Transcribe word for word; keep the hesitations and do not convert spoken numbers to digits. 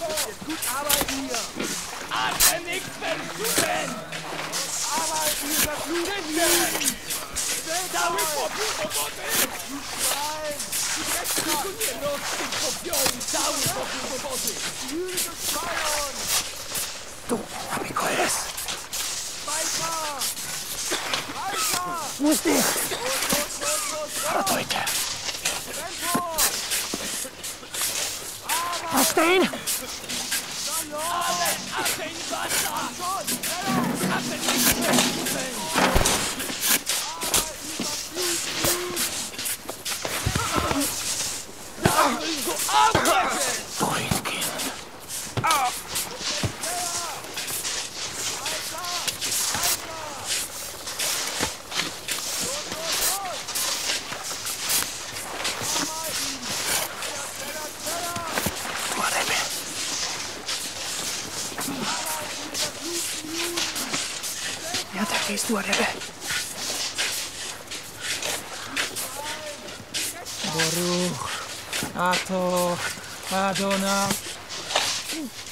Gut arbeiten hier! Atme nichts versuchen! Arbeiten, ihr Verfluchten! Cały popór roboty! Nein! Tylko nie los tych popiołów! Cały popór roboty! Jüdische Steuern! Du, amigo es. Weiter! Weiter! Wo ist der? Los, los, los, los, Warte, Leute. Tempo! Hast du ihn? Ale Atem Wasser! Atem nichts versuchen! So arbeiten! Durchgehen. Du, Rebbe. Ja, da gehst du, Rebbe. Baruch, Ato, Adonai.